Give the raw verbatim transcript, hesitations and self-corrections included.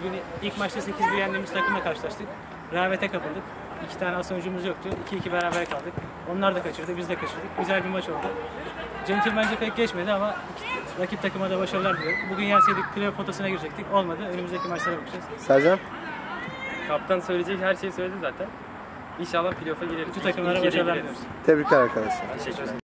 Bugün ilk maçta sekiz bir yendiğimiz takımla karşılaştık. Rehavete kapıldık. İki tane as oyuncumuz yoktu. iki iki beraber kaldık. Onlar da kaçırdı, biz de kaçırdık. Güzel bir maç oldu. Centilmence pek geçmedi ama rakip takıma da başarılar diliyorum. Bugün yenseydik playoff potasına girecektik. Olmadı. Önümüzdeki maçlara bakacağız. Sercan? Kaptan söyleyecek her şeyi söyledi zaten. İnşallah playoff'a gireriz. Bütün takımlara başarılar diliyoruz. Tebrikler arkadaşlar. Teşekkür ederim.